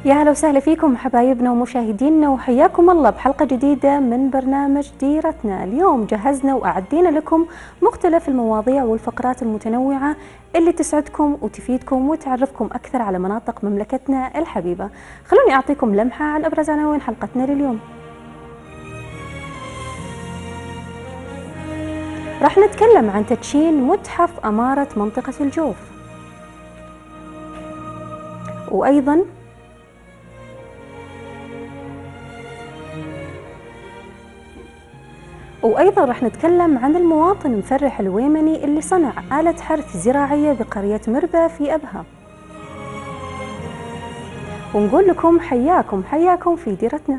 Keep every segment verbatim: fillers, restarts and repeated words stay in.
يا هلا وسهلا فيكم حبايبنا ومشاهدينا، وحياكم الله بحلقة جديدة من برنامج ديرتنا. اليوم جهزنا وأعدينا لكم مختلف المواضيع والفقرات المتنوعة اللي تسعدكم وتفيدكم وتعرفكم أكثر على مناطق مملكتنا الحبيبة. خلوني أعطيكم لمحة عن أبرز عناوين حلقتنا لليوم. راح نتكلم عن تدشين متحف أمارة منطقة الجوف، وأيضا وأيضا راح نتكلم عن المواطن مفرح الويمني اللي صنع آلة حرث زراعية بقرية مربى في أبها. ونقول لكم حياكم حياكم في ديرتنا.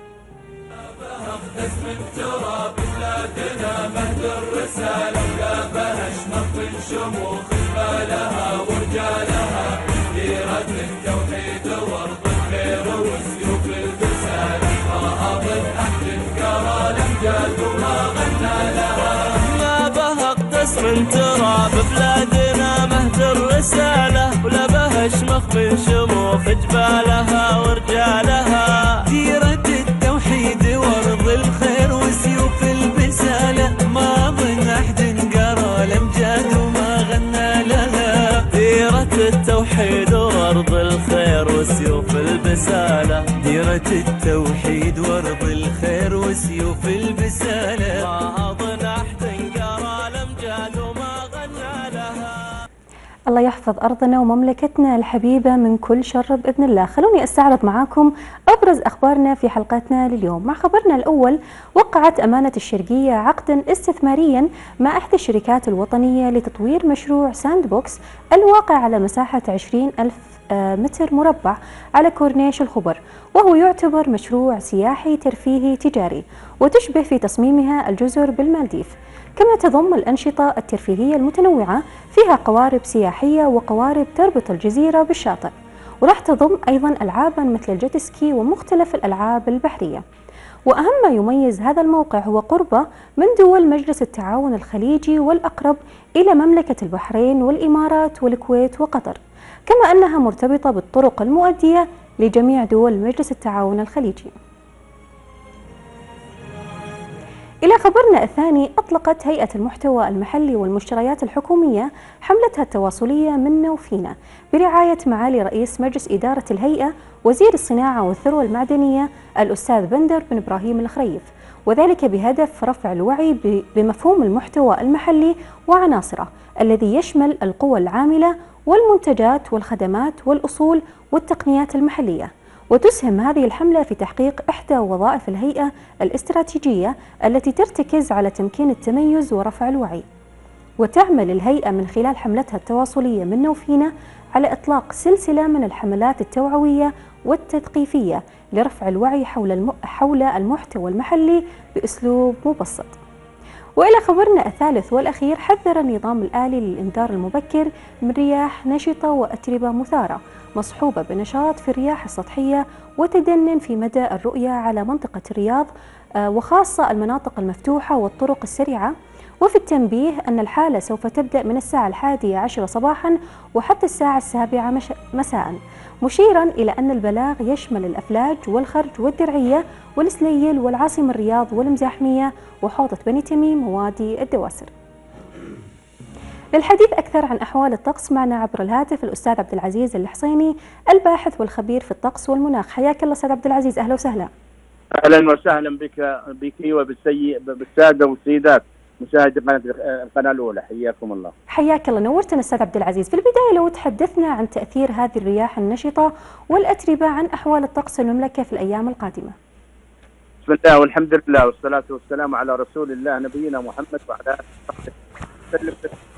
من تراب بلادنا مهد الرسالة، ولا بها شمخ من شموخ جبالها ورجالها. ديرة التوحيد وارض الخير وسيوف البسالة، ما ظن احد قرا الامجاد وما غنى لها. ديرة التوحيد وارض الخير وسيوف البسالة، ديرة التوحيد وارض الخير وسيوف البسالة، ما ظن احد قرا الامجاد وما غنى لها. الله يحفظ أرضنا ومملكتنا الحبيبة من كل شر بإذن الله. خلوني أستعرض معاكم أبرز أخبارنا في حلقتنا لليوم. مع خبرنا الأول، وقعت أمانة الشرقية عقدا استثماريا مع إحدى الشركات الوطنية لتطوير مشروع ساند بوكس الواقع على مساحة عشرين ألف متر مربع على كورنيش الخبر، وهو يعتبر مشروع سياحي ترفيهي تجاري، وتشبه في تصميمها الجزر بالمالديف. كما تضم الأنشطة الترفيهية المتنوعة فيها قوارب سياحية وقوارب تربط الجزيرة بالشاطئ، وراح تضم أيضا ألعابا مثل الجيتسكي ومختلف الألعاب البحرية. وأهم ما يميز هذا الموقع هو قربه من دول مجلس التعاون الخليجي والأقرب إلى مملكة البحرين والإمارات والكويت وقطر، كما أنها مرتبطة بالطرق المؤدية لجميع دول مجلس التعاون الخليجي. إلى خبرنا الثاني، أطلقت هيئة المحتوى المحلي والمشتريات الحكومية حملتها التواصلية منا وفينا برعاية معالي رئيس مجلس إدارة الهيئة وزير الصناعة والثروة المعدنية الأستاذ بندر بن إبراهيم الخريف، وذلك بهدف رفع الوعي بمفهوم المحتوى المحلي وعناصره الذي يشمل القوى العاملة والمنتجات والخدمات والأصول والتقنيات المحلية. وتسهم هذه الحملة في تحقيق إحدى وظائف الهيئة الاستراتيجية التي ترتكز على تمكين التميز ورفع الوعي. وتعمل الهيئة من خلال حملتها التواصلية منا وفينا على إطلاق سلسلة من الحملات التوعوية والتثقيفية لرفع الوعي حول حول المحتوى المحلي بأسلوب مبسط. وإلى خبرنا الثالث والأخير، حذر النظام الآلي للإنذار المبكر من رياح نشطة وأتربة مثارة مصحوبة بنشاط في الرياح السطحية وتدن في مدى الرؤية على منطقة الرياض وخاصة المناطق المفتوحة والطرق السريعة. وفي التنبيه أن الحالة سوف تبدأ من الساعة الحادية عشرة صباحا وحتى الساعة السابعة مساء، مشيرا إلى أن البلاغ يشمل الأفلاج والخرج والدرعية والسليل والعاصمة الرياض والمزاحمية وحوضة بني تميم ووادي الدواسر. للحديث أكثر عن أحوال الطقس معنا عبر الهاتف الأستاذ عبد العزيز الحصيني، الباحث والخبير في الطقس والمناخ. حياك الله أستاذ عبد العزيز، أهلا وسهلا. أهلا وسهلا بك بك وبالسادة والسيدات مشاهدي قناة القناة الأولى، حياكم الله. حياك الله، نورتنا أستاذ عبد العزيز. في البداية لو تحدثنا عن تأثير هذه الرياح النشطة والأتربة عن أحوال الطقس المملكة في الأيام القادمة. بسم الله والحمد لله والصلاة والسلام على رسول الله نبينا محمد وعلى آله وصحبه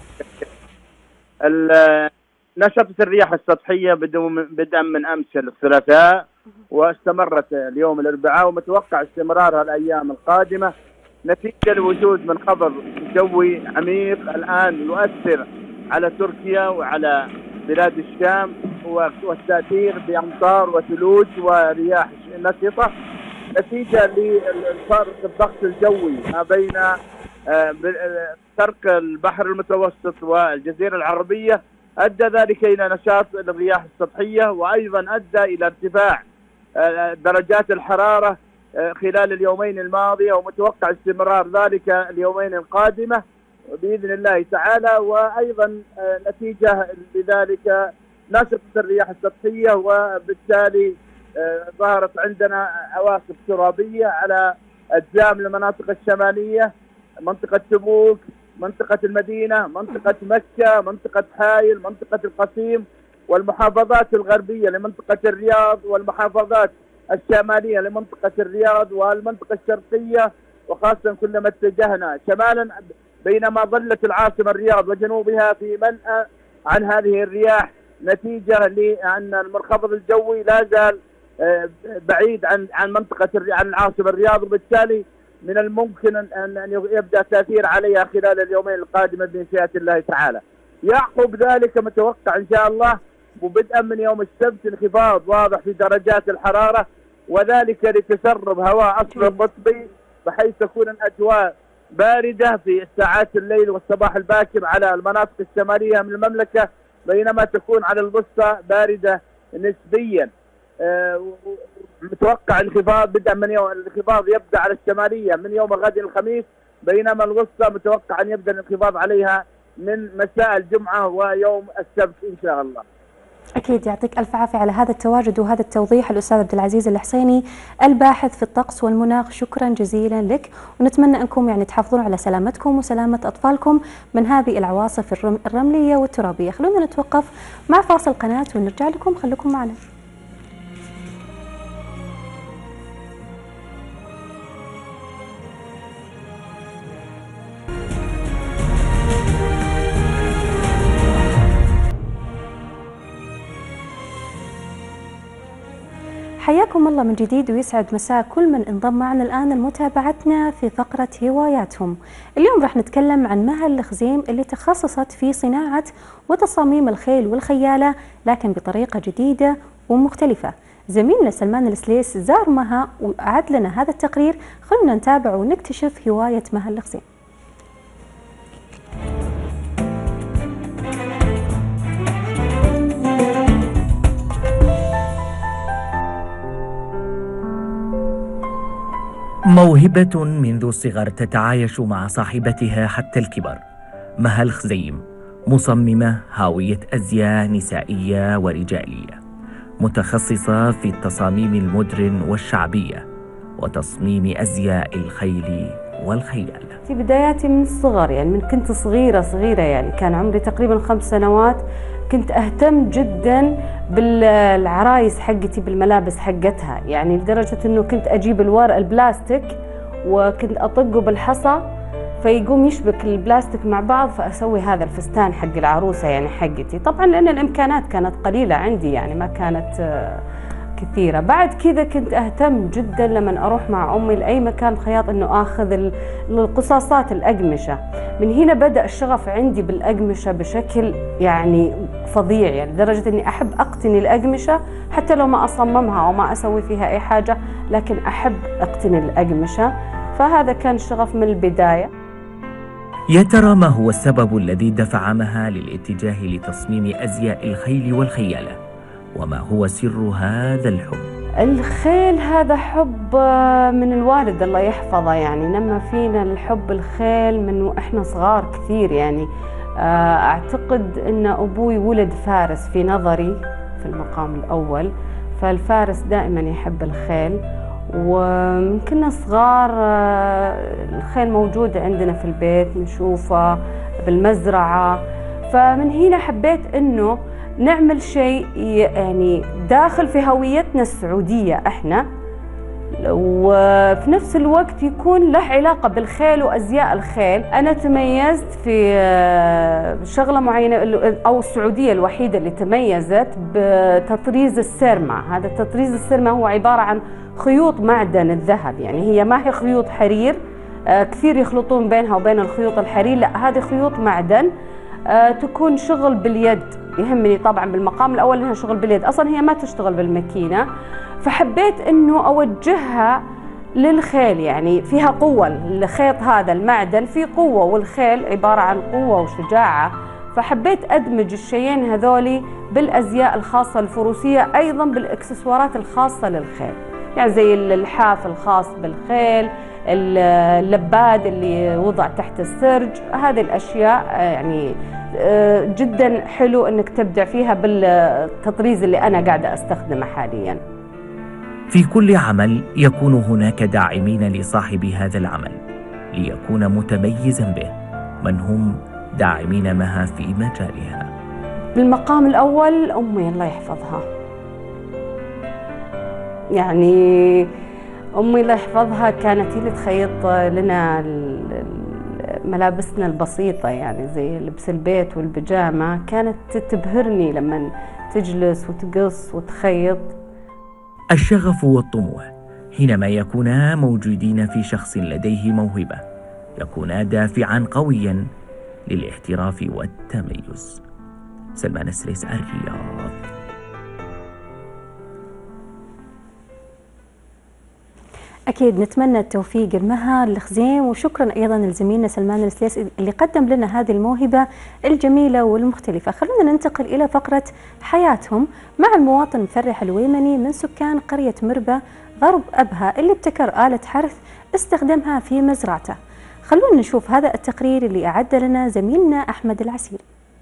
وسلم. نشطت الرياح السطحية بدءا من أمس الثلاثاء واستمرت اليوم الأربعاء، ومتوقع استمرارها الأيام القادمة نتيجة لوجود منخفض جوي عميق الآن يؤثر على تركيا وعلى بلاد الشام، والتأثير بأمطار وثلوج ورياح نشطة نتيجة للفرق الضغط الجوي ما بين شرق البحر المتوسط والجزيرة العربية أدى ذلك إلى نشاط الرياح السطحية، وأيضا أدى إلى ارتفاع درجات الحرارة خلال اليومين الماضية، ومتوقع استمرار ذلك اليومين القادمة بإذن الله تعالى. وأيضا نتيجة لذلك نشطت الرياح السطحية، وبالتالي ظهرت عندنا عواصف ترابية على أجزاء من المناطق الشمالية، منطقة تبوك، منطقة المدينة، منطقة مكة، منطقة حائل، منطقة القصيم، والمحافظات الغربية لمنطقة الرياض، والمحافظات الشمالية لمنطقة الرياض، والمنطقة الشرقية، وخاصة كلما اتجهنا شمالا بينما ظلت العاصمة الرياض وجنوبها في منأى عن هذه الرياح، نتيجة لأن المنخفض الجوي لا زال بعيد عن عن منطقة عن العاصمة الرياض، وبالتالي من الممكن أن يبدأ التأثير عليها خلال اليومين القادمة بمشيئة الله تعالى. يعقب ذلك متوقع إن شاء الله وبدءا من يوم السبت انخفاض واضح في درجات الحرارة، وذلك لتسرب هواء أصفر قطبي، بحيث تكون الأجواء باردة في ساعات الليل والصباح الباكر على المناطق الشمالية من المملكة، بينما تكون على الوسطى باردة نسبيا. أه متوقع انخفاض بدءا من يوم الانخفاض يبدأ على الشمالية من يوم غد الخميس، بينما الوسطى متوقع أن يبدأ الانخفاض عليها من مساء الجمعة ويوم السبت إن شاء الله. أكيد، يعطيك ألف عافية على هذا التواجد وهذا التوضيح الأستاذ عبد العزيز الحسيني الباحث في الطقس والمناخ، شكرا جزيلا لك، ونتمنى أنكم يعني تحافظون على سلامتكم وسلامة أطفالكم من هذه العواصف الرملية والترابية. خلونا نتوقف مع فاصل قناة ونرجع لكم، خليكم معنا. حياكم الله من جديد، ويسعد مساء كل من انضم معنا الآن لمتابعتنا في فقرة هواياتهم. اليوم راح نتكلم عن مها الخزيم اللي تخصصت في صناعة وتصاميم الخيل والخيالة، لكن بطريقة جديدة ومختلفة. زميلنا سلمان السليس زار مها وأعد لنا هذا التقرير، خلونا نتابع ونكتشف هواية مها الخزيم. موهبة منذ الصغر تتعايش مع صاحبتها حتى الكبر. مها الخزيم مصممة هاوية أزياء نسائية ورجالية، متخصصة في التصاميم المودرن والشعبية وتصميم أزياء الخيل والخيال. في بداياتي من الصغر، يعني من كنت صغيرة صغيرة يعني كان عمري تقريبا خمس سنوات، كنت أهتم جدا بالعرايس حقتي بالملابس حقتها، يعني لدرجة أنه كنت أجيب الورق البلاستيك وكنت أطقه بالحصى فيقوم يشبك البلاستيك مع بعض، فأسوي هذا الفستان حق العروسة يعني حقتي، طبعا لأن الإمكانات كانت قليلة عندي يعني ما كانت كثيرة. بعد كذا كنت أهتم جدا لما أروح مع أمي لأي مكان خياط أنه آخذ القصاصات الأقمشة. من هنا بدأ الشغف عندي بالأقمشة بشكل يعني فظيع، يعني لدرجة أني أحب أقتني الأقمشة حتى لو ما أصممها أو ما أسوي فيها أي حاجة، لكن أحب أقتني الأقمشة، فهذا كان الشغف من البداية. يا ترى ما هو السبب الذي دفع مها للاتجاه لتصميم أزياء الخيل والخيالة؟ وما هو سر هذا الحب؟ الخيل هذا حب من الوالد الله يحفظه، يعني نما فينا الحب الخيل من وإحنا صغار كثير. يعني أعتقد أن أبوي ولد فارس في نظري في المقام الأول، فالفارس دائما يحب الخيل، ومن كنا صغار الخيل موجود عندنا في البيت نشوفه بالمزرعة، فمن هنا حبيت أنه نعمل شيء يعني داخل في هويتنا السعودية احنا، وفي نفس الوقت يكون له علاقة بالخيل وأزياء الخيل. أنا تميزت في شغلة معينة، أو السعودية الوحيدة اللي تميزت بتطريز السرمة. هذا التطريز السرمة هو عبارة عن خيوط معدن الذهب، يعني هي ما هي خيوط حرير، كثير يخلطون بينها وبين الخيوط الحرير، لا هذه خيوط معدن تكون شغل باليد. يهمني طبعا بالمقام الأول أنها شغل باليد، أصلا هي ما تشتغل بالماكينة، فحبيت أنه أوجهها للخيل، يعني فيها قوة. الخيط هذا المعدن فيه قوة، والخيل عبارة عن قوة وشجاعة، فحبيت أدمج الشيئين هذولي بالأزياء الخاصة الفروسية، أيضا بالإكسسوارات الخاصة للخيل، يعني زي اللحاف الخاص بالخيل، اللباد اللي وضع تحت السرج. هذه الأشياء يعني جدا حلو أنك تبدع فيها بالتطريز اللي أنا قاعدة أستخدمه حاليا. في كل عمل يكون هناك داعمين لصاحب هذا العمل ليكون متميزا به. من هم داعمين مها في مجالها؟ بالمقام الأول أمي الله يحفظها، يعني أمي الله يحفظها كانت هي اللي تخيط لنا ملابسنا البسيطة، يعني زي لبس البيت والبيجامة. كانت تبهرني لما تجلس وتقص وتخيط. الشغف والطموح حينما يكونا موجودين في شخص لديه موهبة يكونا دافعا قويا للاحتراف والتميز. سلمان السليس، الرياض. أكيد نتمنى التوفيق لمها الخزيم، وشكرا أيضا لزميلنا سلمان السليس اللي قدم لنا هذه الموهبة الجميلة والمختلفة. خلونا ننتقل إلى فقرة حياتهم مع المواطن مفرح الويمني من سكان قرية مربة غرب أبها اللي ابتكر آلة حرث استخدمها في مزرعته. خلونا نشوف هذا التقرير اللي أعد لنا زميلنا أحمد العسيري.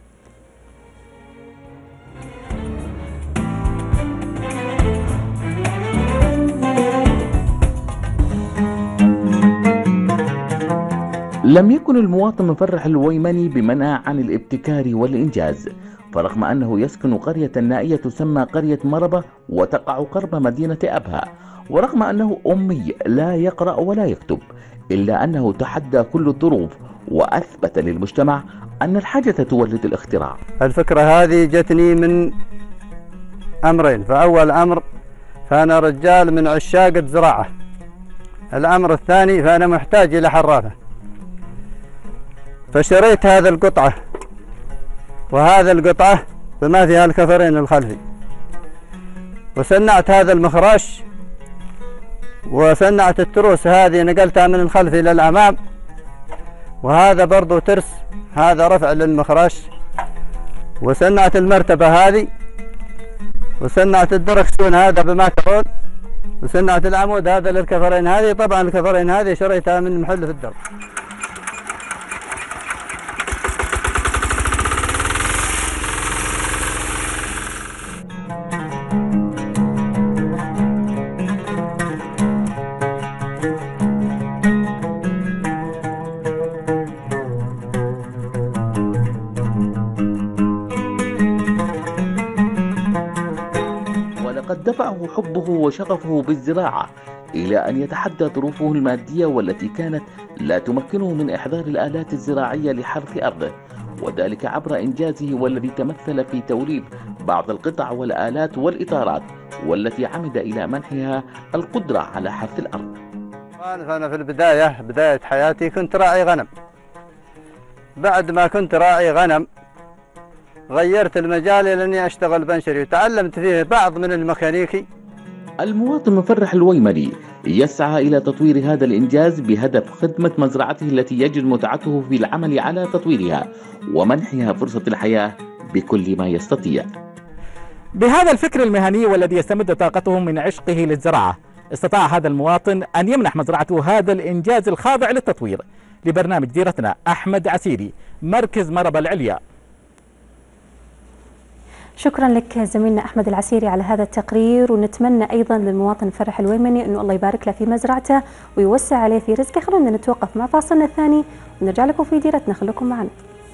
لم يكن المواطن مفرح الويمني بمنع عن الابتكار والإنجاز، فرغم أنه يسكن قرية نائية تسمى قرية مربة وتقع قرب مدينة أبها، ورغم أنه أمي لا يقرأ ولا يكتب، إلا أنه تحدى كل الظروف وأثبت للمجتمع أن الحاجة تولد الاختراع. الفكرة هذه جتني من أمرين، فأول أمر فأنا رجال من عشاق الزراعة، الأمر الثاني فأنا محتاج إلى حرافة، فشريت هذا القطعة وهذا القطعة بما فيها الكفرين الخلفي، وصنعت هذا المخراش، وصنعت التروس هذه نقلتها من الخلف إلى الأمام، وهذا برضو ترس هذا رفع للمخراش، وصنعت المرتبة هذه، وصنعت الدركسون هذا بماكرون، وصنعت العمود هذا للكفرين هذه. طبعا الكفرين هذه شريتها من محل في الدرب. قد دفعه حبه وشغفه بالزراعة إلى أن يتحدى ظروفه المادية والتي كانت لا تمكنه من إحضار الآلات الزراعية لحرث أرضه، وذلك عبر إنجازه والذي تمثل في توريد بعض القطع والآلات والإطارات، والتي عمد إلى منحها القدرة على حرث الأرض. أنا في البداية بداية حياتي كنت راعي غنم. بعد ما كنت راعي غنم غيرت المجال لأني أشتغل بنشري، وتعلمت فيه بعض من الميكانيكي. المواطن مفرح الويمني يسعى إلى تطوير هذا الإنجاز بهدف خدمة مزرعته التي يجد متعته في العمل على تطويرها ومنحها فرصة الحياة بكل ما يستطيع. بهذا الفكر المهني والذي يستمد طاقته من عشقه للزراعة، استطاع هذا المواطن أن يمنح مزرعته هذا الإنجاز الخاضع للتطوير. لبرنامج ديرتنا أحمد عسيري، مركز مربى العليا. شكرا لك زميلنا أحمد العسيري على هذا التقرير، ونتمنى أيضا للمواطن مفرح الويمني أنه الله يبارك له في مزرعته ويوسع عليه في رزقه. خلونا نتوقف مع فاصلنا الثاني ونرجع لكم في ديرتنا، خليكم معنا.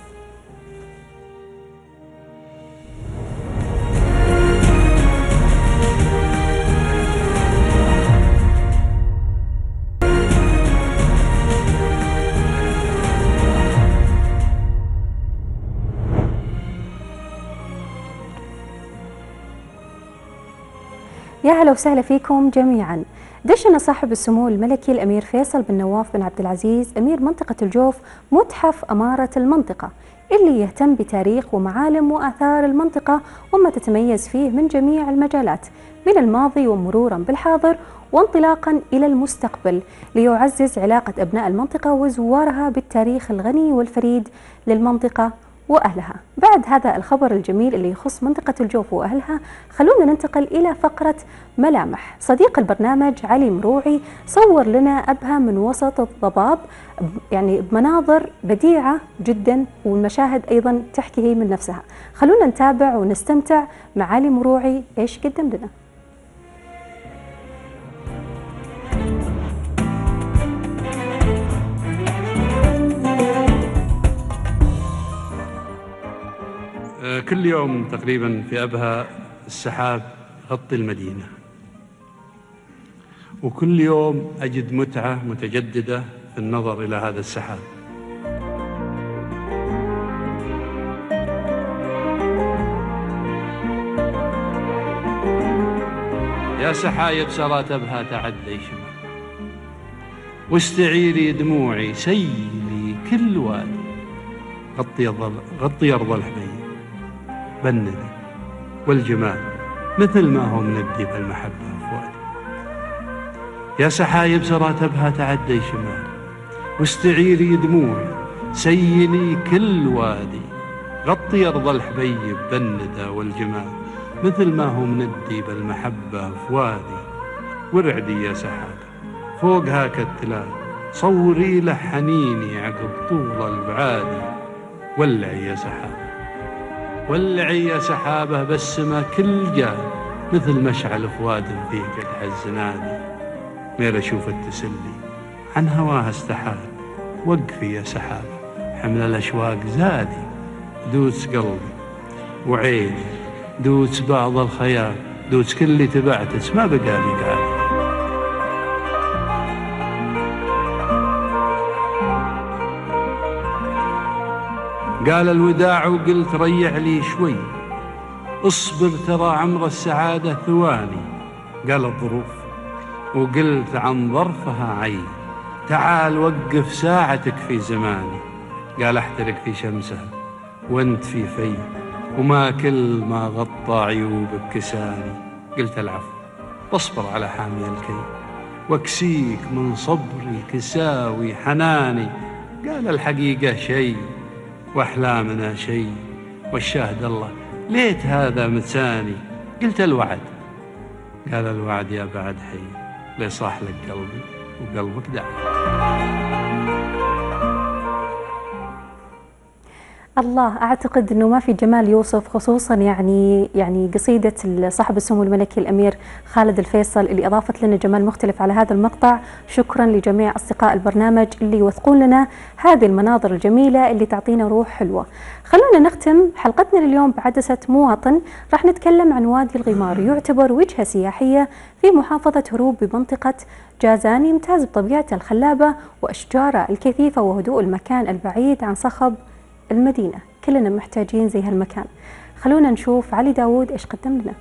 يا هلا وسهلا فيكم جميعا. دشن صاحب السمو الملكي الأمير فيصل بن نواف بن عبد العزيز أمير منطقة الجوف متحف أمارة المنطقة اللي يهتم بتاريخ ومعالم وآثار المنطقة وما تتميز فيه من جميع المجالات من الماضي ومرورا بالحاضر وانطلاقا إلى المستقبل، ليعزز علاقة أبناء المنطقة وزوارها بالتاريخ الغني والفريد للمنطقة وأهلها. بعد هذا الخبر الجميل اللي يخص منطقة الجوف وأهلها، خلونا ننتقل إلى فقرة ملامح. صديق البرنامج علي مروعي صور لنا أبها من وسط الضباب، يعني بمناظر بديعة جدا، والمشاهد أيضا تحكي هي من نفسها. خلونا نتابع ونستمتع مع علي مروعي إيش قدم لنا. كل يوم تقريبا في أبها السحاب يغطي المدينة، وكل يوم أجد متعة متجددة في النظر إلى هذا السحاب. يا سحايب سرات أبها تعدي شمال، واستعيري دموعي سيلي كل وادي، غطي غطي أرض الحبيب بندي والجمال مثل ما هو مندي بالمحبة أفوادي. يا سحايب سرات أبها تعدي شمال، واستعيري دموعي سيلي كل وادي، غطي أرض الحبيب بندة والجمال مثل ما هو مندي بالمحبة أفوادي. وارعدي يا سحابة فوق هاك التلال، صوري له حنيني عقب طول البعادي. ولعي يا سحابة ولعي يا سحابة بالسما كل جال، مثل مشعل فؤاد فيه قدح الزنادي. ميل أشوف التسلي عن هواها استحال، وقفي يا سحابة حمل الأشواق زادي. دوس قلبي وعيني دوس بعض الخيال، دوس كل اللي تبعتس ما بقالي داعي. قال الوداع وقلت ريح لي شوي، اصبر ترى عمر السعادة ثواني. قال الظروف وقلت عن ظرفها عين، تعال وقف ساعتك في زماني. قال احترق في شمسها وانت في في، وما كل ما غطى عيوبك كساني. قلت العفو واصبر على حامي الكي، واكسيك من صبري كساوي حناني. قال الحقيقة شيء وأحلامنا شيء، والشاهد الله ليت هذا متساني. قلت الوعد قال الوعد يا بعد حي، ليصاح لك قلبي وقلبك داعي. الله، أعتقد أنه ما في جمال يوصف، خصوصا يعني يعني قصيدة صاحب السمو الملكي الأمير خالد الفيصل اللي أضافت لنا جمال مختلف على هذا المقطع. شكرا لجميع أصدقاء البرنامج اللي يوثقون لنا هذه المناظر الجميلة اللي تعطينا روح حلوة. خلونا نختم حلقتنا لليوم بعدسة مواطن. راح نتكلم عن وادي الغمار، يعتبر وجهة سياحية في محافظة هروب بمنطقة جازان، يمتاز بطبيعته الخلابة وأشجاره الكثيفة وهدوء المكان البعيد عن صخب المدينة. كلنا محتاجين زي هالمكان. خلونا نشوف علي داود إيش قدم لنا.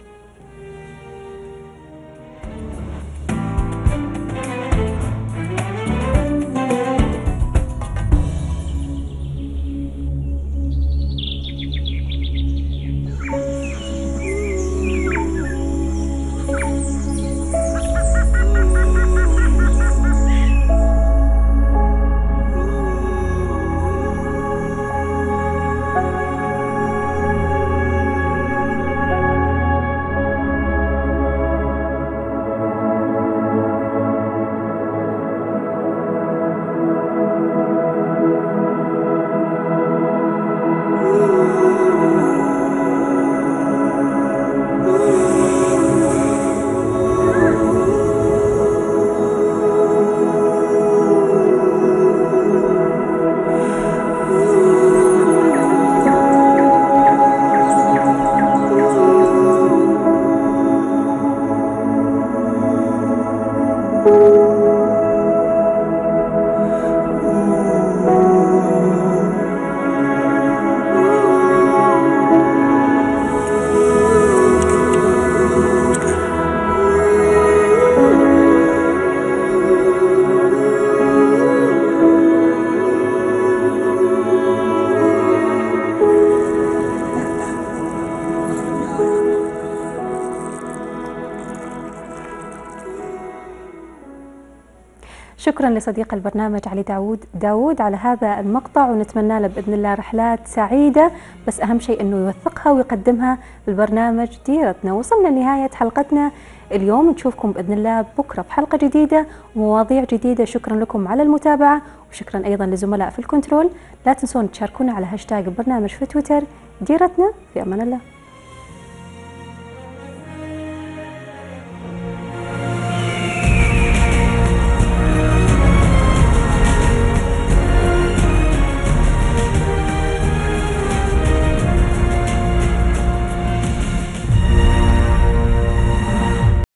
شكرا لصديق البرنامج علي داود داود على هذا المقطع، ونتمنى له بإذن الله رحلات سعيدة، بس أهم شيء أنه يوثقها ويقدمها البرنامج ديرتنا. وصلنا لنهاية حلقتنا اليوم، نشوفكم بإذن الله بكرة بحلقة جديدة ومواضيع جديدة. شكرا لكم على المتابعة، وشكرا أيضا لزملاء في الكنترول. لا تنسون تشاركونا على هاشتاج البرنامج في تويتر. ديرتنا، في أمان الله.